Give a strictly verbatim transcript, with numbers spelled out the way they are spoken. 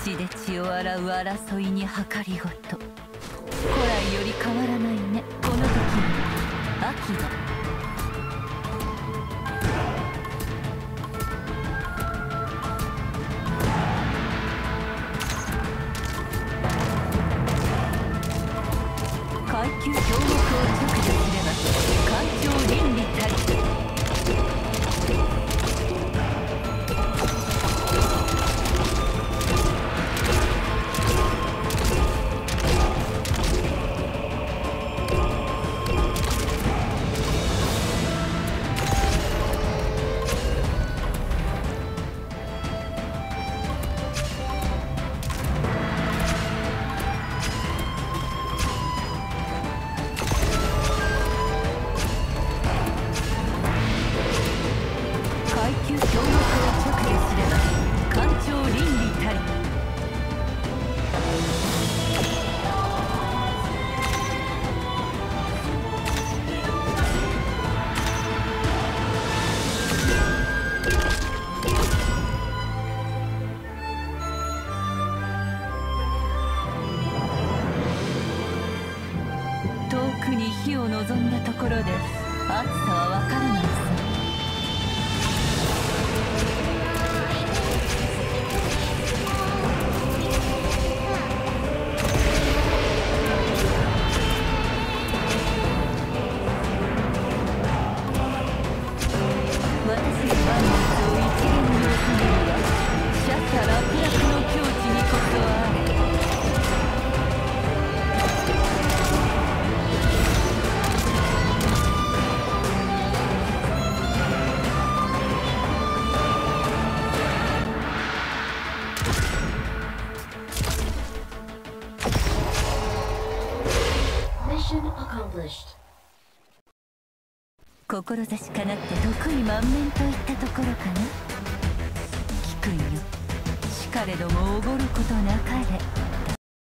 血で血を洗う争いに計りごと。古来より変わらないね。この時に秋だ。階級標目を直視すれば環境倫理たり。遠くに火を望んだところで暑さは分からないさ。私の万物を一元に収めるはシャッター楽々の境地にこそあれ。志かなって得意満面といったところかな。聞くんよ、しかれどもおごることなかれ。